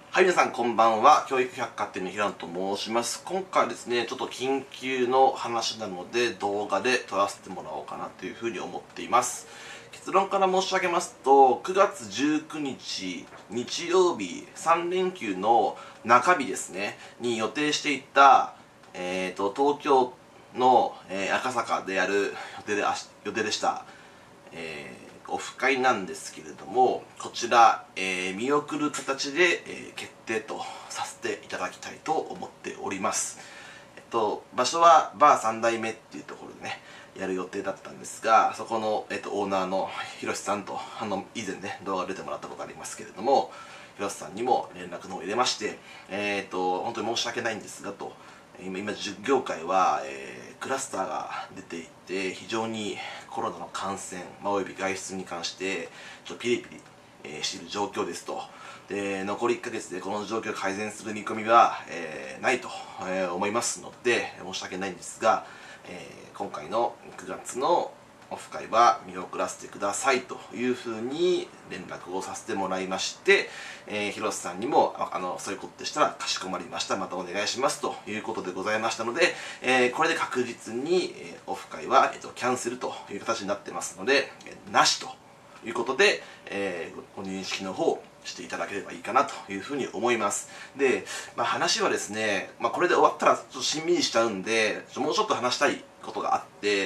はい、皆さんこんばんは。教育百貨店の平野と申します。今回はですね、ちょっと緊急の話なので動画で撮らせてもらおうかなというふうに思っています。結論から申し上げますと、9月19日日曜日3連休の中日ですね、に予定していた、東京の、赤坂でやる予定でした。オフ会なんですけれども、こちら、見送る形で、決定とさせていただきたいと思っております。場所はバー3代目っていうところでね、やる予定だったんですが、そこの、オーナーのひろしさんと以前ね動画出てもらったことありますけれども、ひろしさんにも連絡の方を入れまして、本当に申し訳ないんですがと、今授業界は、クラスターが出ていて、非常にコロナの感染、および外出に関してちょっとピリピリ、している状況ですと。で、残り1ヶ月でこの状況を改善する見込みは、ないと、思いますので申し訳ないんですが、今回の9月のオフ会は見送らせてくださいというふうに連絡をさせてもらいまして、広瀬さんにもそういうことでしたらかしこまりました、またお願いしますということでございましたので、これで確実に、オフ会は、キャンセルという形になってますので、なしということで、ご認識の方していただければいいかなというふうに思います。で、話はですね、これで終わったらちょっとしんみりしちゃうんで、もうちょっと話したいことがあって、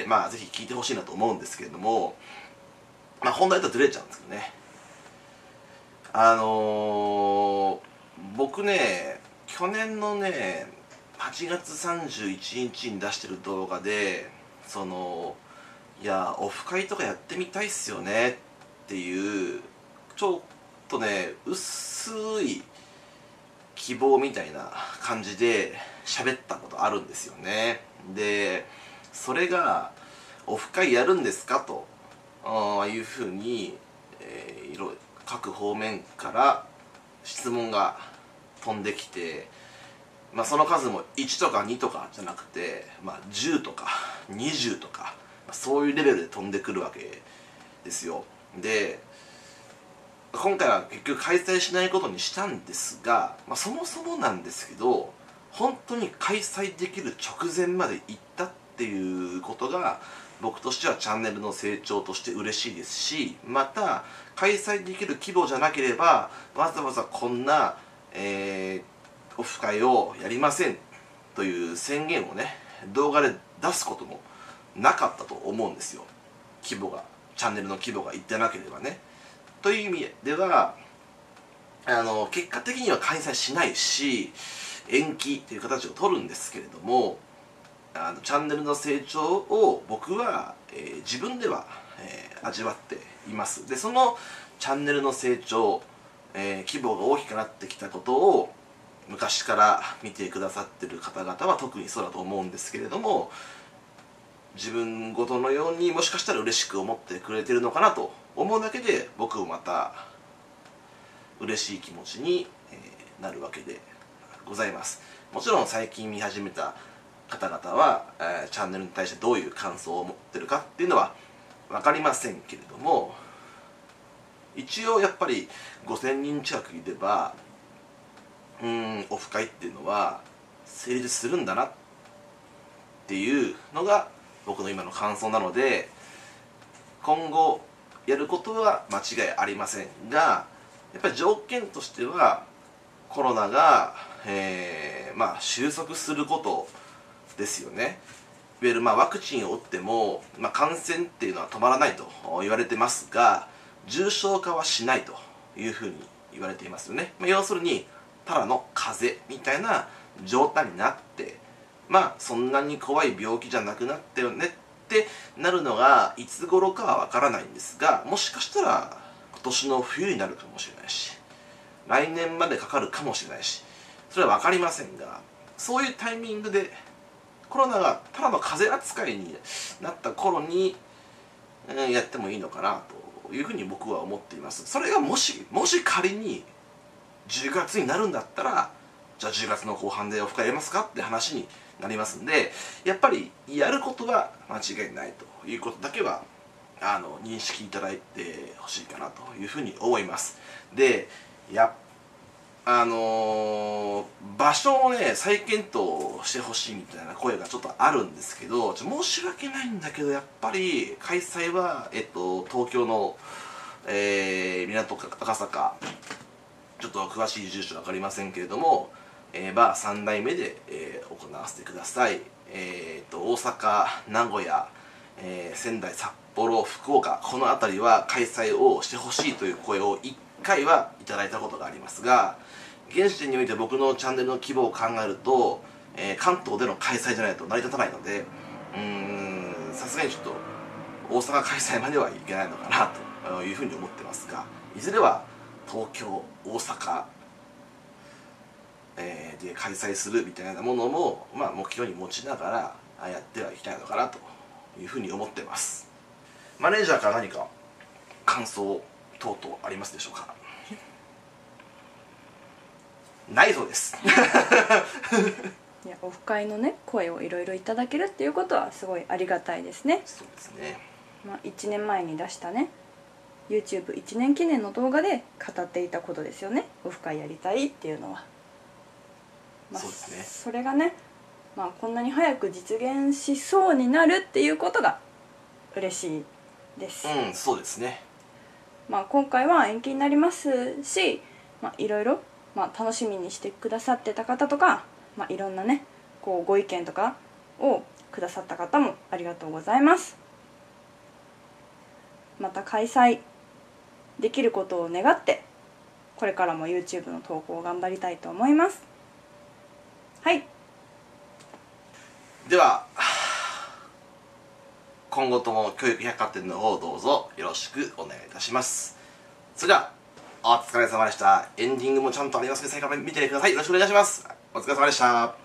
ぜひ聞いてほしいなと思うんですけれども、本題とずれちゃうんですけどね。僕ね、去年のね、8月31日に出してる動画で、いや、オフ会とかやってみたいっすよねっていう、ちょっとね、薄い希望みたいな感じで喋ったことあるんですよね。で、それが、オフ会やるんですかというふうに、各方面から質問が飛んできて、その数も1とか2とかじゃなくて、10とか20とか、そういうレベルで飛んでくるわけですよ。で、今回は結局開催しないことにしたんですが、そもそもなんですけど、本当に開催できる直前まで行ったっていうことが僕としてはチャンネルの成長として嬉しいですし、また開催できる規模じゃなければわざわざこんな、オフ会をやりませんという宣言をね動画で出すこともなかったと思うんですよ。チャンネルの規模がいってなければね。という意味では結果的には開催しないし延期という形を取るんですけれども、チャンネルの成長を僕は、自分では、味わっています。で、そのチャンネルの成長、規模が大きくなってきたことを昔から見てくださってる方々は特にそうだと思うんですけれども、自分ごとのようにもしかしたら嬉しく思ってくれてるのかなと思うだけで、僕もまた嬉しい気持ちになるわけでございます。もちろん最近見始めた方々は、チャンネルに対してどういう感想を持ってるかっていうのは分かりませんけれども、一応やっぱり5000人近くいればオフ会っていうのは成立するんだなっていうのが僕の今の感想なので、今後やることは間違いありませんが、やっぱり条件としてはコロナが、収束することですよね。いわゆるワクチンを打っても、感染っていうのは止まらないと言われてますが、重症化はしないというふうに言われていますよね。要するにただの風邪みたいな状態になって、そんなに怖い病気じゃなくなったよねってなるのがいつ頃かはわからないんですが、もしかしたら今年の冬になるかもしれないし、来年までかかるかもしれないし、それは分かりませんが、そういうタイミングでコロナがただの風邪扱いになった頃に、やってもいいのかなというふうに僕は思っています。それがもし仮に10月になるんだったら、じゃあ10月の後半でオフ会やりますかって話になりますんで、やっぱりやることは間違いないということだけは認識いただいてほしいかなというふうに思います。で、やっ場所をね再検討してほしいみたいな声がちょっとあるんですけど、申し訳ないんだけど、やっぱり開催は、東京の、港区赤坂、ちょっと詳しい住所分かりませんけれども、バー3代目で、行わせてください。大阪、名古屋、仙台、札幌、福岡、この辺りは開催をしてほしいという声を1回はいただいたことがありますが、現時点において僕のチャンネルの規模を考えると、関東での開催じゃないと成り立たないので、さすがにちょっと大阪開催まではいけないのかなというふうに思ってますが、いずれは東京、大阪、で開催するみたいなものも、目標に持ちながらやってはいきたいのかなというふうに思ってます。マネージャーから何か感想等々ありますでしょうか？ないそうですいや、オフ会のね声をいろいろいただけるっていうことはすごいありがたいですね。 そうですね。 1年前に出したね YouTube1 年記念の動画で語っていたことですよね。オフ会やりたいっていうのは、 そうですね。 それがね、こんなに早く実現しそうになるっていうことが嬉しいです。 そうですね。 今回は延期になりますし、いろいろ、楽しみにしてくださってた方とか、いろんなねこうご意見とかをくださった方もありがとうございます。また開催できることを願って、これからも YouTube の投稿を頑張りたいと思います。はい、 では今後とも教育百貨店の方をどうぞよろしくお願いいたします。それではお疲れ様でした。エンディングもちゃんとありますので最後まで見てください。よろしくお願いします。お疲れ様でした。